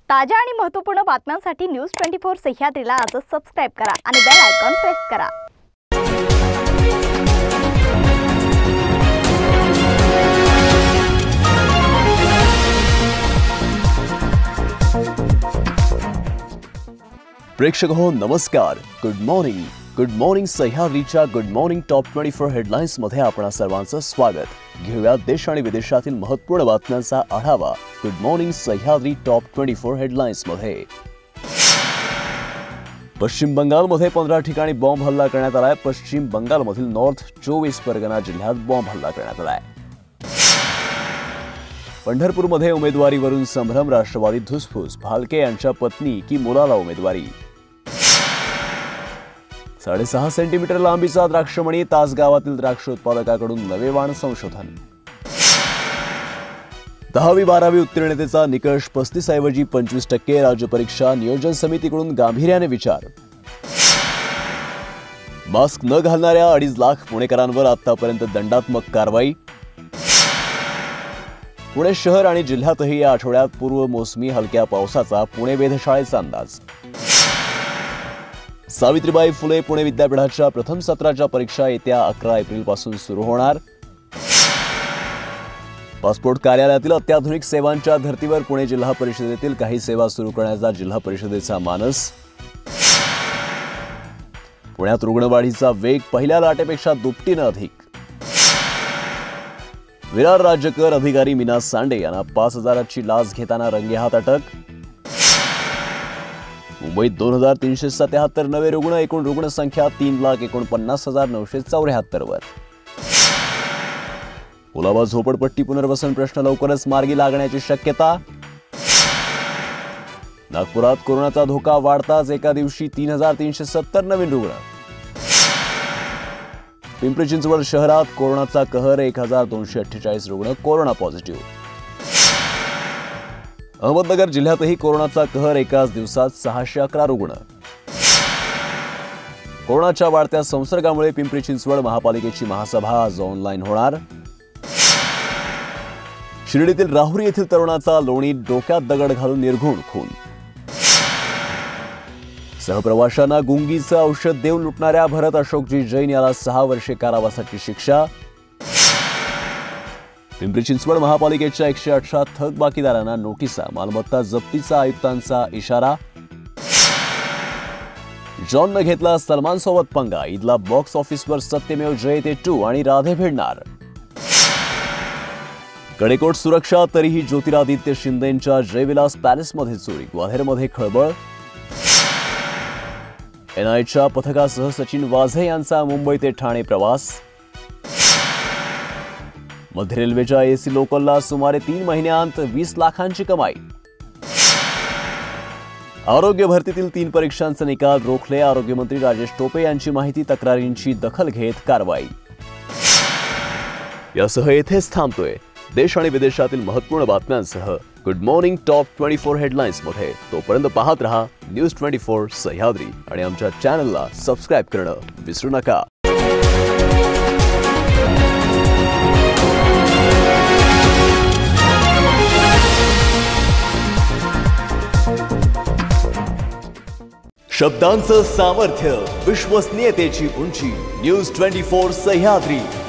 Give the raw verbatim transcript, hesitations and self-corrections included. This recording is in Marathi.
ताज्या आणि महत्त्वपूर्ण बातम्यांसाठी न्यूज ट्वेंटी फोर सह्याद्रीला आजच सबस्क्राइब करा आणि बेल आयकॉन प्रेस करा। प्रेक्षक हो नमस्कार, गुड मॉर्निंग गुड मॉर्निंग सह्याद्रीच्या good morning top twenty four headlines मध्ये आपणा सर्वांचं स्वागत। घेऊया देश आणि विदेशातील महत्त्वपूर्ण बातम्यांचा आढावा good morning Sahyadri top twenty four headlines मध्ये। पश्चिम बंगालमध्ये पंधरा ठिकाणी बॉम्ब हल्ला करण्यात आलाय। पश्चिम बंगालमधील नॉर्थ चोवीस परगना जिल्ह्यात बॉम्ब हल्ला करण्यात आलाय। पंढरपूरमध्ये उमेदवारीवरून संभ्रम, राष्ट्रवादी धुसफूस, भालके यांच्या पत्नी की मुलाला उमेदवारी। साडेसहा सेंटीमीटर लांबीचा द्राक्षमणी, तासगावातील द्राक्ष उत्पादकाकडून नवे वाण संशोधन। दहावी बारावी उत्तीर्णतेचा निकष पस्तीस ऐवजी पंचवीस टक्के, राज्य परीक्षा नियोजन समितीकडून गांभीर्याने विचार। मास्क न घालणाऱ्या अडीच लाख पुणेकरांवर आतापर्यंत दंडात्मक कारवाई। पुणे शहर आणि जिल्ह्यातही या आठवड्यात पूर्व मोसमी हलक्या पावसाचा पुणे वेधशाळेचा अंदाज। सावित्रीबाई फुले पुणे विद्यापीठाच्या प्रथम सत्राच्या परीक्षा येत्या अकरा एप्रिल पासून सुरू होणार। पासपोर्ट कार्यालयातील अत्याधुनिक सेवांच्या धर्तीवर पुणे जिल्हा परिषदेतील काही सेवा सुरू करण्याचा जिल्हा परिषदेचा मानस। पुण्यात रुग्णवाढीचा वेग पहिल्या लाटेपेक्षा दुपटीने अधिक। विरार राज्य कर अधिकारी मीना सांडे यांना पाच हजाराची लाच घेताना रंगेहात अटक। मुंबईत दोन हजार तीनशे सत्याहत्तर नवे रुग्ण, एकूण रुग्णसंख्या तीन लाख एकोणपन्नास हजार नऊशे चौऱ्याहत्तर वर। कुलाबा झोपडपट्टी पुनर्वसन प्रश्न लवकरच मार्गी लागण्याची शक्यता। नागपुरात कोरोनाचा धोका वाढताच एका दिवशी तीन हजार तीनशे सत्तर नवीन रुग्ण। पिंपरी चिंचवड शहरात कोरोनाचा कहर, एक हजार दोनशे अठ्ठेचाळीस रुग्ण कोरोना पॉझिटिव्ह। अहमदनगर जिल्ह्यातही कोरोनाचा कहर, एकाच दिवसात सहाशे अकरा रुग्ण। कोरोनाच्या वाढत्या संसर्गामुळे पिंपरी चिंचवड महापालिकेची महासभा आज ऑनलाईन होणार। शिर्डीतील राहुरी येथील तरुणाचा लोणीत डोक्यात दगड घालून निर्घृण खून। सहप्रवाशांना गुंगीचं औषध देऊन लुटणाऱ्या भरत अशोकजी जैन याला सहा वर्षे कारावासाची शिक्षा। पिंपरी चिंचवड महापालिकेच्या एकशे अठरा थकबाकीदारांना नोटिसा, मालमत्ता जप्तीचा आयुक्तांचा इशारा। जॉननं घेतला सलमान सोबत पंगा, ईदला बॉक्स ऑफिसवर सत्यमेव जयते टू आणि राधे भिडणार। कडेकोट सुरक्षा, तरीही ज्योतिरादित्य शिंदेंच्या जयविलास पॅलेसमध्ये चोरी, ग्वाल्हेरमध्ये खळबळ। एनआयच्या पथकासह सचिन वाझे यांचा मुंबई ते ठाणे प्रवास। मध्य रेल्वेच्या एसी लोकलला सुमारे तीन महिन्यांत वीस लाखांची कमाई। आरोग्य भरतीतील तीन परीक्षांचे निकाल रोखले, आरोग्यमंत्री राजेश टोपे यांची माहिती, तक्रारींची दखल घेत कारवाई। यासह येथेच थांबतोय देश आणि विदेशातील महत्त्वपूर्ण बातम्यांसह good morning top twenty four headlines मध्ये। तोपर्यंत पाहत रहा न्यूज ट्वेंटी फोर सह्याद्री आणि आमच्या चॅनलला सबस्क्राइब करणं विसरू नका। शब्दांचं सामर्थ्य, विश्वसनीयतेची उंची, न्यूज ट्वेंटी फोर सह्याद्री।